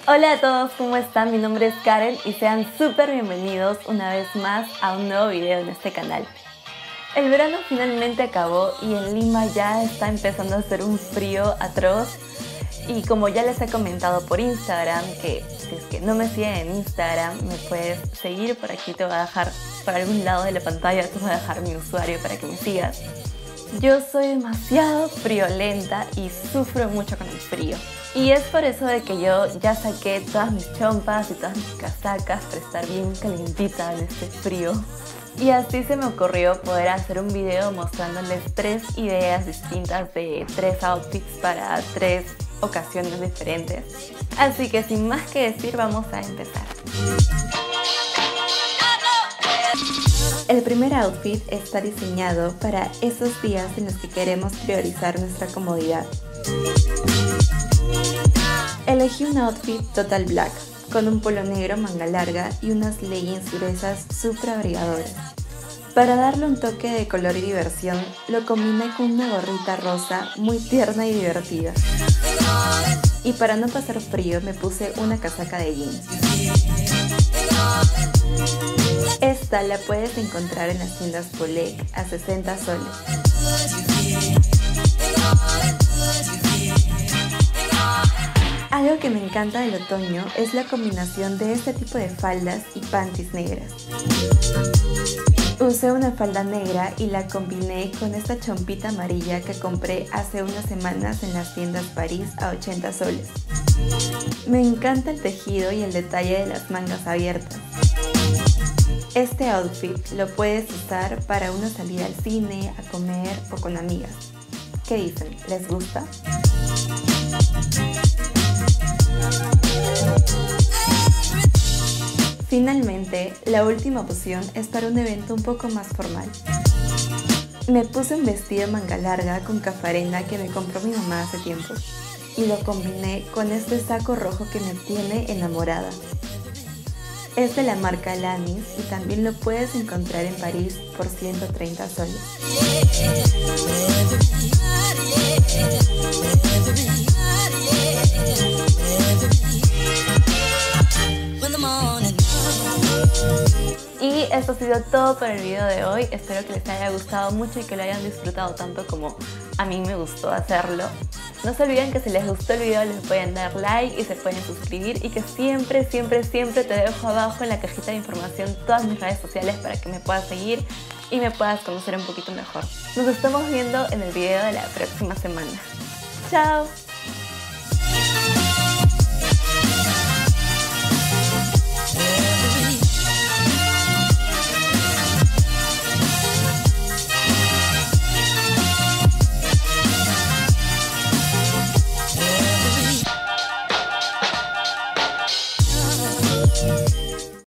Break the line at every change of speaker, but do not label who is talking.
Hola a todos, ¿cómo están? Mi nombre es Karen y sean súper bienvenidos una vez más a un nuevo video en este canal. El verano finalmente acabó y en Lima ya está empezando a hacer un frío atroz. Y como ya les he comentado por Instagram, que si es que no me siguen en Instagram, me puedes seguir por aquí, te voy a dejar por algún lado de la pantalla, te voy a dejar mi usuario para que me sigas. Yo soy demasiado friolenta y sufro mucho con el frío. Y es por eso de que yo ya saqué todas mis chompas y todas mis casacas para estar bien calientita en este frío. Y así se me ocurrió poder hacer un video mostrándoles 3 ideas distintas de 3 outfits para 3 ocasiones diferentes. Así que sin más que decir, vamos a empezar. El primer outfit está diseñado para esos días en los que queremos priorizar nuestra comodidad. Elegí un outfit total black, con un polo negro manga larga y unas leggings gruesas súper abrigadoras. Para darle un toque de color y diversión, lo combiné con una gorrita rosa muy tierna y divertida. Y para no pasar frío me puse una casaca de jeans. Esta la puedes encontrar en las tiendas Polec a 60 soles. Algo que me encanta del otoño es la combinación de este tipo de faldas y panties negras. Usé una falda negra y la combiné con esta chompita amarilla que compré hace unas semanas en las tiendas París a 80 soles. Me encanta el tejido y el detalle de las mangas abiertas. Este outfit lo puedes usar para una salida al cine, a comer o con amigas. ¿Qué dicen? ¿Les gusta? Finalmente, la última opción es para un evento un poco más formal. Me puse un vestido manga larga con cafarena que me compró mi mamá hace tiempo y lo combiné con este saco rojo que me tiene enamorada. Es de la marca Lanis y también lo puedes encontrar en París por 130 soles. Y esto ha sido todo por el video de hoy. Espero que les haya gustado mucho y que lo hayan disfrutado tanto como a mí me gustó hacerlo. No se olviden que si les gustó el video les pueden dar like y se pueden suscribir y que siempre te dejo abajo en la cajita de información todas mis redes sociales para que me puedas seguir y me puedas conocer un poquito mejor. Nos estamos viendo en el video de la próxima semana. ¡Chao!